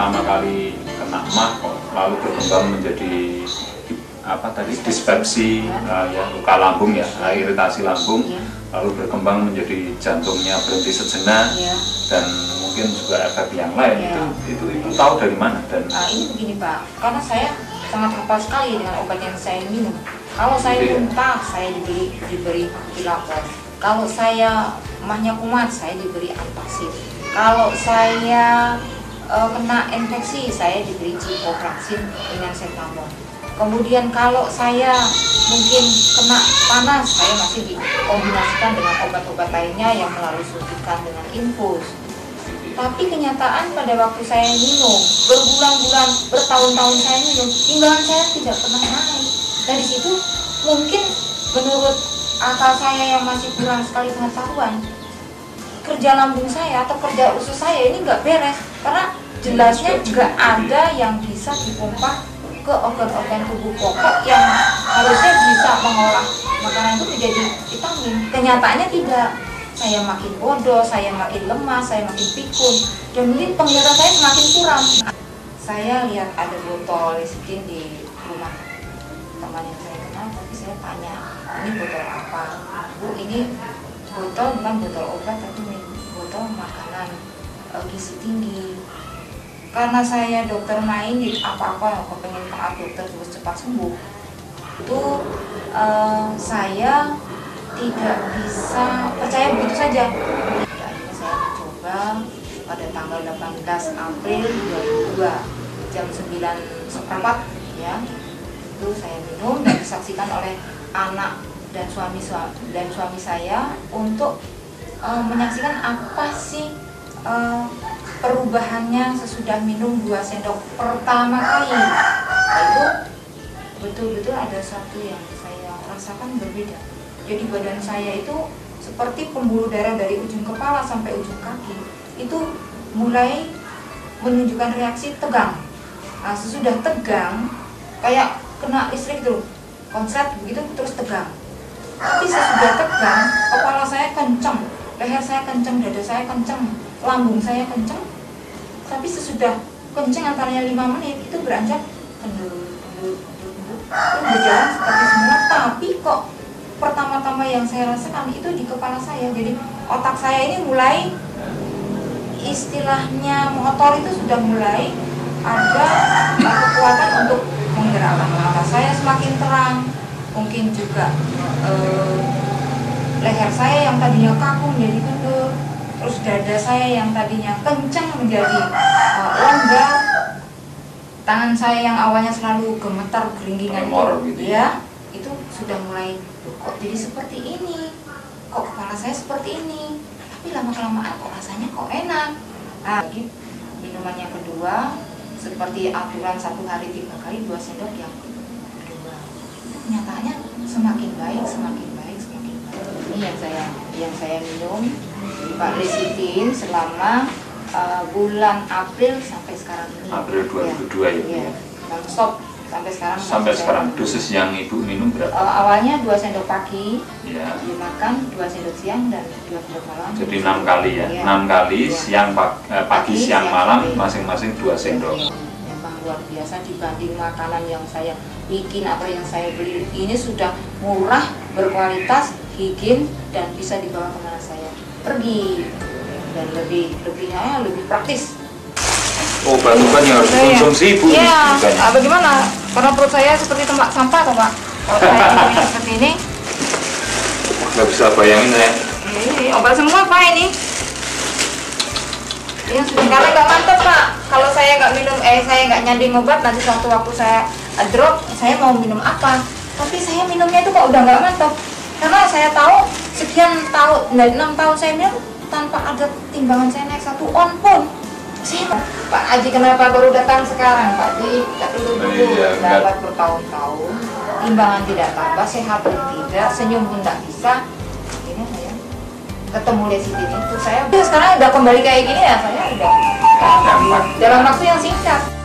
pertama kali kena MAH kok lalu berkembang menjadi dispepsi, ya, luka lambung ya, iritasi lambung, lalu berkembang menjadi jantungnya berhenti sejenak, dan mungkin juga efek yang lain. Itu tahu dari mana? Dan ini begini Pak, karena saya sangat hafal sekali dengan obat yang saya minum. Kalau saya muntah, saya diberi Dilapor. Kalau saya mahnya kumat, saya diberi Antacid. Kalau saya kena infeksi, saya diberi ciprofloxacin dengan Cetamon. Kemudian kalau saya mungkin kena panas, saya masih dikombinasikan dengan obat-obat lainnya yang melalui suntikan dengan infus. Tapi kenyataan pada waktu saya minum, berbulan-bulan, bertahun-tahun saya minum, timbangan saya tidak pernah naik. Dari situ mungkin menurut akal saya yang masih kurang sekali pengetahuan, kerja lambung saya atau kerja usus saya ini nggak beres, karena jelasnya nggak ada yang bisa dipompa ke organ-organ tubuh pokok yang harusnya bisa mengolah makanan itu menjadi vitamin. Kenyataannya tidak. Saya makin bodoh, saya makin lemah, saya makin pikun, dan mungkin penglihatan saya semakin kurang. Saya lihat ada botol lecithin di rumah teman yang saya kenal, tapi saya tanya, ini botol apa? Bu, ini botol bukan botol obat, tapi botol makanan gizi tinggi. Karena saya dokter main, jadi apa-apa aku pengen taat dokter terus cepat sembuh. Itu saya tidak bisa percaya begitu saja. Akhirnya saya mencoba pada tanggal 18 April 2002 jam 9.15 ya. Itu saya minum dan disaksikan oleh anak dan suami saya untuk menyaksikan apa sih perubahannya sesudah minum 2 sendok pertama kali. Itu betul-betul ada satu yang saya rasakan berbeda. Jadi badan saya itu seperti pembuluh darah dari ujung kepala sampai ujung kaki itu mulai menunjukkan reaksi tegang. Nah, sesudah tegang kayak kena listrik tuh, konslet begitu terus tegang. Tapi sesudah tegang, kepala saya kenceng, leher saya kenceng, dada saya kenceng, lambung saya kenceng. Tapi sesudah kenceng antaranya 5 menit itu beranjak kendur, itu berjalan seperti semula. Tapi kok pertama-tama yang saya rasakan itu di kepala saya. Jadi otak saya ini mulai istilahnya motor itu sudah mulai ada kekuatan untuk menggerakkan mata saya semakin terang. Mungkin juga leher saya yang tadinya kaku menjadi kendur, terus dada saya yang tadinya kencang menjadi longgar, tangan saya yang awalnya selalu gemetar gelinggingan gitu ya, itu sudah mulai kok jadi seperti ini, kok kepala saya seperti ini, tapi lama-kelamaan kok rasanya kok enak. Nah, minuman yang kedua seperti aturan 1 hari 3 kali 2 sendok yang kedua, itu kenyataannya semakin baik, semakin baik, semakin baik. Ini yang saya minum Pak lecithin selama bulan April sampai sekarang ini. April 2002 ya. Non-stop sampai sekarang. Sampai sekarang dosis yang Ibu minum berapa? Awalnya 2 sendok pagi, ya. Dimakan 2 sendok siang dan 2 sendok malam. Jadi 6 kali ya, 6 kali ya. Siang pagi siang malam masing-masing 2 sendok. Memang luar biasa dibanding makanan yang saya bikin atau yang saya beli. Ini sudah murah, berkualitas, higien, dan bisa dibawa kemana saya pergi, dan lebih praktis. Obat-obat yang harus dikonsumsi Ibu. Iya, bagaimana? Karena perut saya seperti tempat sampah kok Pak. Kalau saya minum seperti ini, nggak bisa bayangin ya. Ini obat semua Pak ini. Yang karena nggak mantap Pak. Kalau saya nggak minum, saya nggak nyanding obat, nanti suatu waktu saya drop, saya mau minum apa? Tapi saya minumnya itu kok udah nggak mantap. Karena saya tahu sekian tahun, 6 tahun saya minum tanpa ada timbangan saya naik 1 on pun. Saya, Pak Haji kenapa baru datang sekarang Pak Haji? Tidak dulu dapat bertahun-tahun, timbangan tidak tambah, sehat pun tidak, senyum pun tidak bisa. Ini saya ketemu lecithin itu, saya sekarang udah kembali kayak gini ya, saya udah dalam waktu yang singkat.